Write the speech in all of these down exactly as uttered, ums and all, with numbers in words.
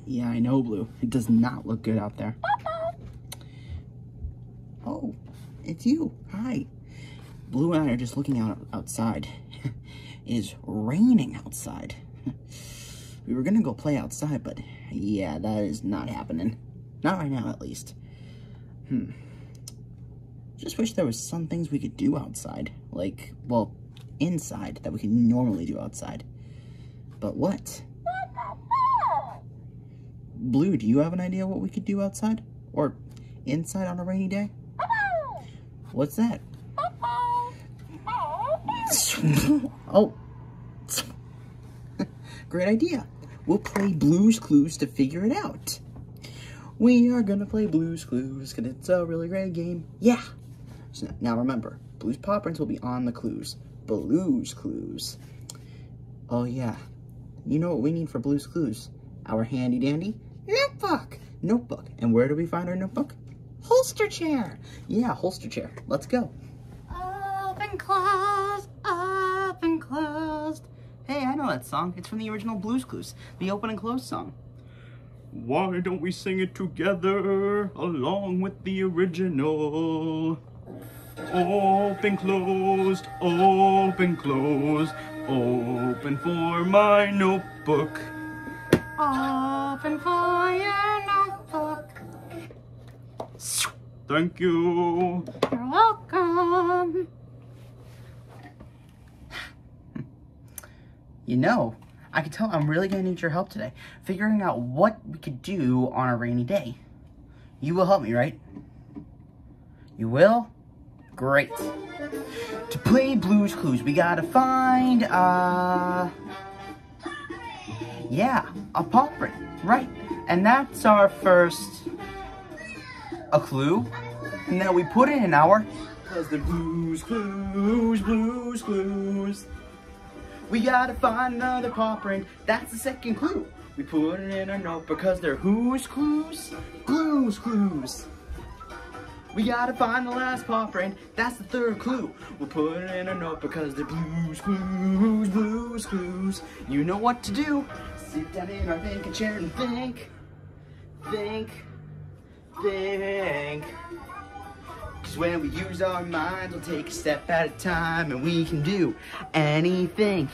Yeah, I know, Blue. It does not look good out there. Oh, it's you. Hi. Blue and I are just looking out outside. It is raining outside. We were gonna go play outside, but yeah, that is not happening. Not right now, at least. Hmm. Just wish there was some things we could do outside. Like, well, inside that we could normally do outside. But what? Blue, do you have an idea what we could do outside? Or inside on a rainy day? What's that? Oh. Great idea. We'll play Blue's Clues to figure it out. We are gonna play Blue's Clues because it's a really great game. Yeah. So now remember, Blue's Paw Prints will be on the clues. Blue's Clues. Oh yeah. You know what we need for Blue's Clues? Our handy dandy notebook. Notebook. And where do we find our notebook? Holster chair. Yeah, holster chair. Let's go. Open, closed, open, closed. Hey, I know that song. It's from the original Blue's Clues, the open and close song. Why don't we sing it together along with the original? Open, closed, open, closed, open for my notebook. Open for your notebook. Thank you. You're welcome. You know, I can tell I'm really going to need your help today, figuring out what we could do on a rainy day. You will help me, right? You will? Great. To play Blue's Clues, we gotta find, uh... yeah, a paw print, right. And that's our first... a clue. And then we put it in our... Cause the Blue's Clues, Blue's Clues. We gotta find another paw print. That's the second clue. We put it in our note because they're who's clues? Blue's Clues. We gotta find the last paw print. That's the third clue. We'll put it in our note because they're Blue's Clues, Blue's Clues. You know what to do. Sit down in our thinking chair and think. Think. Think. Cause when we use our minds, we'll take a step at a time and we can do anything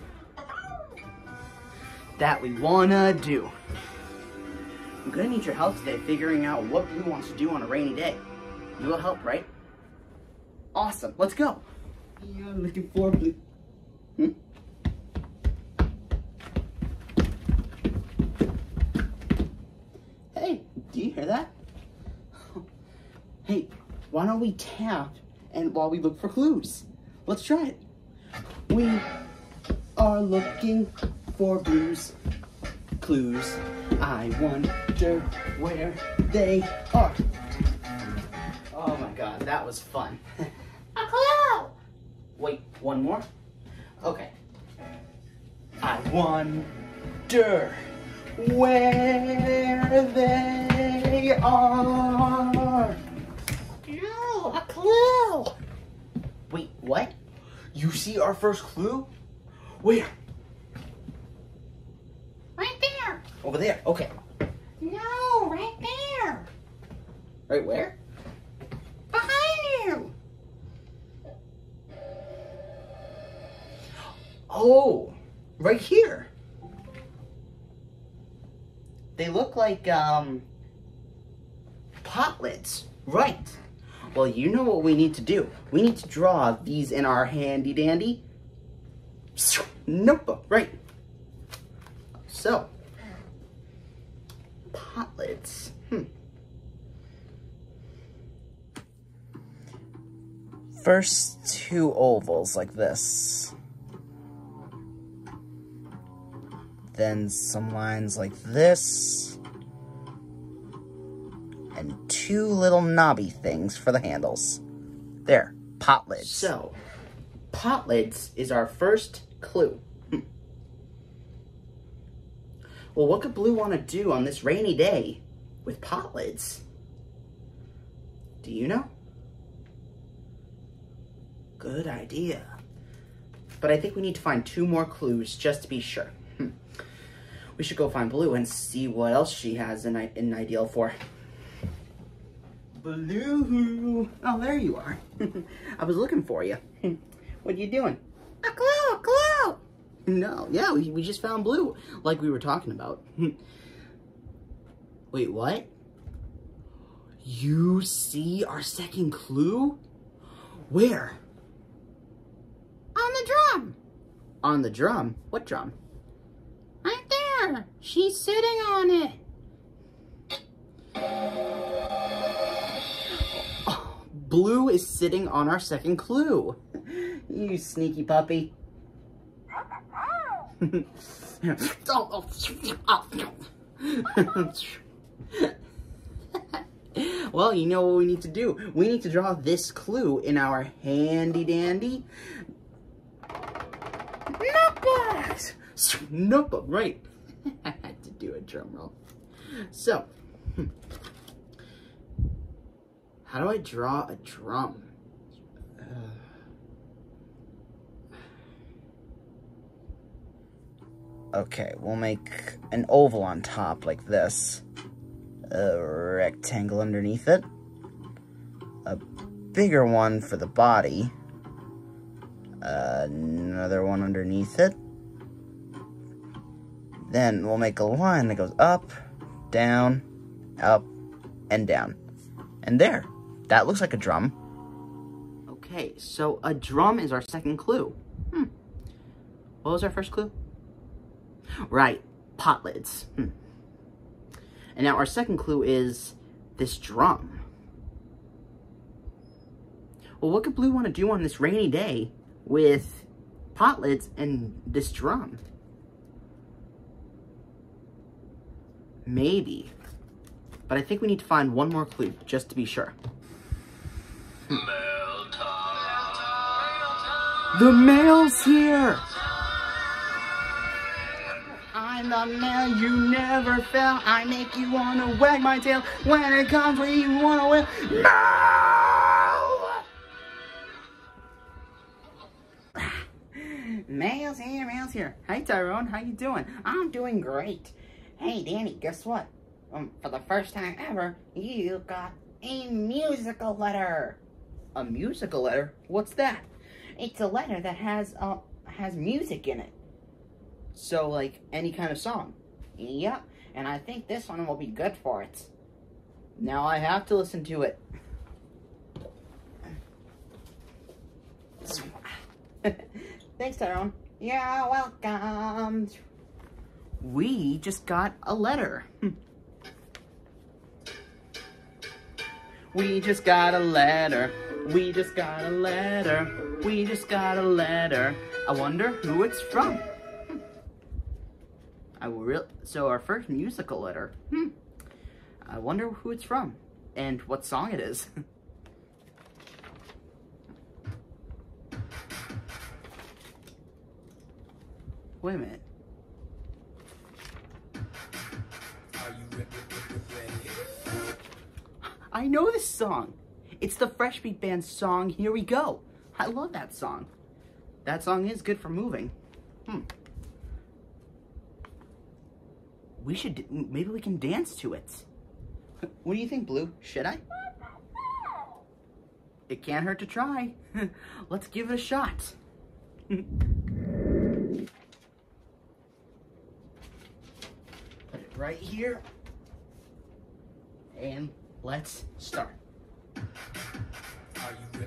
that we wanna do. I'm gonna need your help today figuring out what Blue wants to do on a rainy day. You will help, right? Awesome, let's go. Yeah, I'm looking for Blue. Hmm? Hey, do you hear that? Hey, why don't we tap and while we look for clues? Let's try it. We are looking for Blue's Clues. I wonder where they are. Oh my god, that was fun. A clue! Wait, one more? Okay. I wonder where they are. No, a clue! Wait, what? You see our first clue? Where? Right there. Over there, okay. No, right there. Right where? Behind you. Oh, right here. They look like, um, pot lids. Right. Well, you know what we need to do. We need to draw these in our handy dandy notebook, right? So, pot lids. Hmm. First two ovals like this. Then some lines like this. And two little knobby things for the handles. There, pot lids. So, pot lids is our first clue. Hmm. Well, what could Blue want to do on this rainy day with pot lids? Do you know? Good idea. But I think we need to find two more clues just to be sure. Hmm. We should go find Blue and see what else she has an, an ideal for. Blue! Oh, there you are. I was looking for you. What are you doing? A clue, a clue! No, yeah, we, we just found Blue, like we were talking about. Wait, what? You see our second clue? Where? On the drum. On the drum? What drum? Right there. She's sitting on it. Oh, Blue is sitting on our second clue. You sneaky puppy. Well, you know what we need to do. We need to draw this clue in our handy dandy notebook. Notebook, right. I had to do a drum roll. So, how do I draw a drum? Uh, okay, we'll make an oval on top like this. A rectangle underneath it. A bigger one for the body. Uh, another one underneath it. Then we'll make a line that goes up, down, up, and down. And there. That looks like a drum. Okay, so a drum is our second clue. Hmm. What was our first clue? Right, pot lids. Hmm. And now our second clue is this drum. Well, what could Blue want to do on this rainy day with pot lids and this drum? Maybe. But I think we need to find one more clue, just to be sure. Hmm. Mail time. The mail's here! I'm the mail you never felt. I make you wanna wag my tail. When it comes where you wanna wear mail! Mail's here, mail's here. Hi Tyrone, how you doing? I'm doing great. Hey Danny, guess what? Um, for the first time ever, you got a musical letter. A musical letter? What's that? It's a letter that has uh has music in it. So, like, any kind of song. Yep, and I think this one will be good for it. Now I have to listen to it. Thanks, Tyrone. You're welcome. We just got a letter. We just got a letter. We just got a letter. We just got a letter. I wonder who it's from. I will real so our first musical letter. Hmm. I wonder who it's from and what song it is. Wait a minute. Are you ready? I know this song. It's the Fresh Beat Band song, Here We Go. I love that song. That song is good for moving. Hmm. We should, maybe we can dance to it. What do you think, Blue? Should I? It can't hurt to try. Let's give it a shot. Put it right here. And let's start. Are you ready?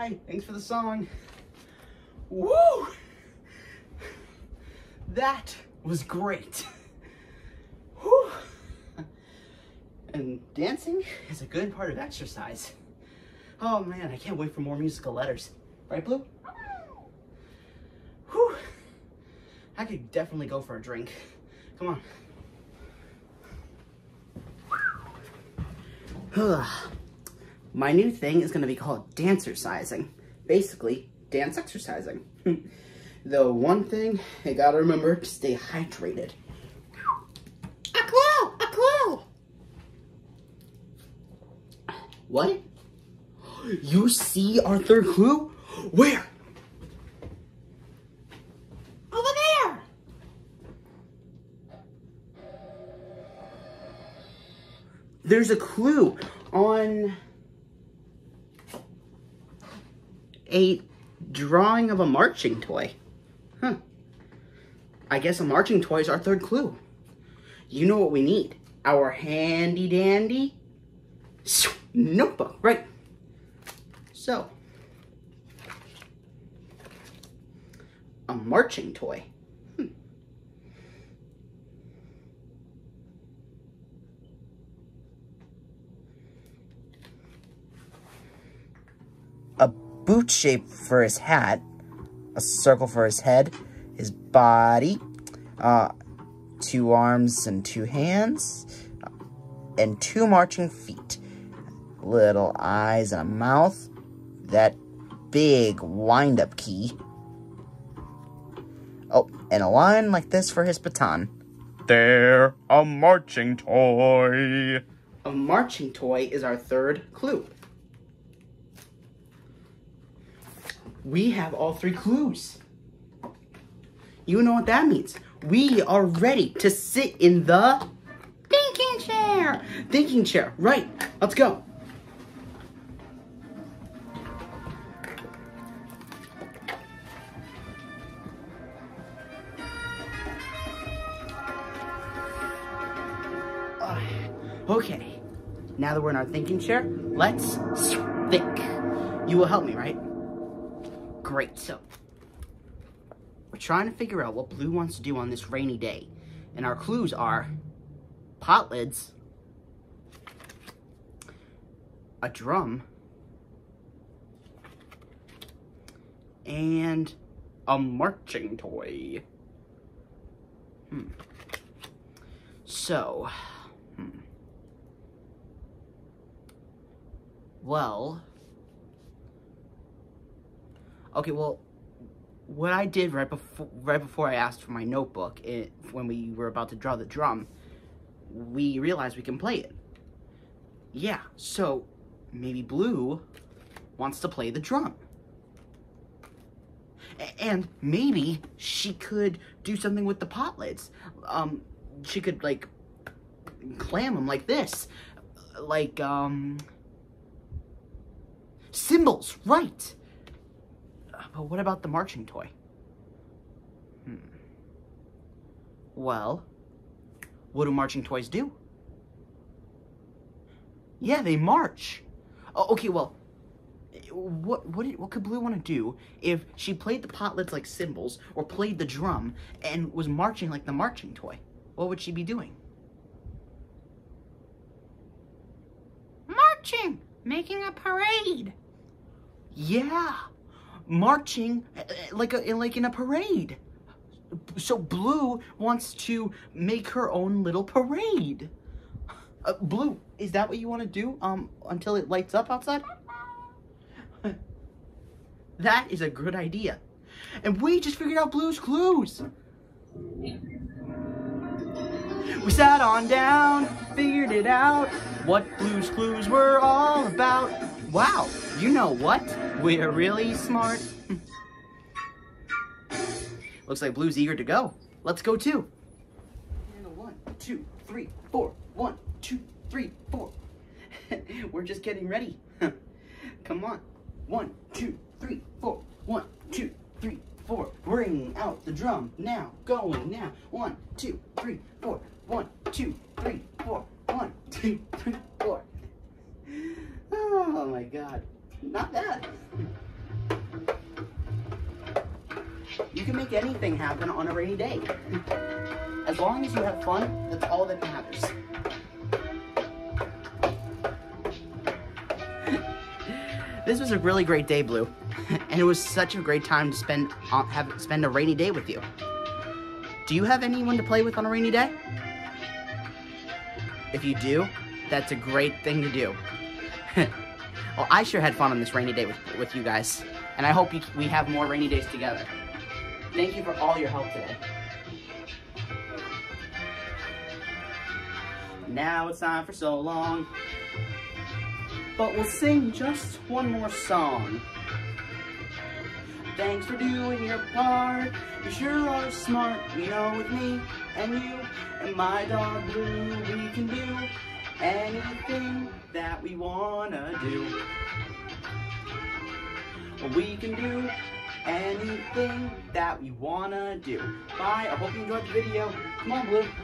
Bye. Thanks for the song. Woo! That was great. Whew. And dancing is a good part of exercise. Oh man, I can't wait for more musical letters. Right, Blue? Whew. I could definitely go for a drink. Come on. My new thing is going to be called dancercising. Basically, dance exercising. Though one thing, I gotta remember to stay hydrated. A clue! A clue! What? You see our third clue? Where? Over there! There's a clue on a drawing of a marching toy. Huh. I guess a marching toy is our third clue. You know what we need? Our handy dandy notebook, right? So, a marching toy. Hmm. A boot shape for his hat, a circle for his head, his body, uh, two arms and two hands, and two marching feet, little eyes and a mouth, that big wind-up key, oh, and a line like this for his baton. They're a marching toy. A marching toy is our third clue. We have all three clues. You know what that means. We are ready to sit in the Thinking chair! thinking chair. Right, let's go. Uh, Okay, now that we're in our thinking chair, let's think. You will help me, right? Great, so we're trying to figure out what Blue wants to do on this rainy day. And our clues are pot lids, a drum, and a marching toy. Hmm. So, hmm. Well, okay, well, what I did right before right before I asked for my notebook, it, when we were about to draw the drum, we realized we can play it. Yeah, so maybe Blue wants to play the drum. A and maybe she could do something with the pot lids. Um, she could, like, clam them like this. Like, um... cymbals, right! But what about the marching toy? Hmm. Well, what do marching toys do? Yeah, they march. Oh, okay, well, what what did, what could Blue want to do if she played the pot lids like cymbals or played the drum and was marching like the marching toy? What would she be doing? Marching! Making a parade! Yeah, marching uh, like a like in a parade. So Blue wants to make her own little parade. Uh, Blue, is that what you want to do? Um, until it lights up outside? That is a good idea. And we just figured out Blue's clues. We sat on down, figured it out, what Blue's clues were all about. Wow, you know what? We're really smart. Looks like Blue's eager to go. Let's go too. And one, two, three, four. One, two, three, four. We're just getting ready. Come on. One, two, three, four. One, two, three, four. Bring out the drum now. Going now. One, two, three, four. One, two, three, four. One, two, three, four. Oh my God. Not bad. You can make anything happen on a rainy day. As long as you have fun, that's all that matters. This was a really great day, Blue. And it was such a great time to spend uh, have spend a rainy day with you. Do you have anyone to play with on a rainy day? If you do, that's a great thing to do. Well, I sure had fun on this rainy day with, with you guys. And I hope you, we have more rainy days together. Thank you for all your help today. Now it's time for so long. But we'll sing just one more song. Thanks for doing your part. You sure are smart. You know, with me and you and my dog Blue, we can do anything that we wanna do. We can do anything that we wanna do. Bye. I hope you enjoyed the video. Come on, Blue.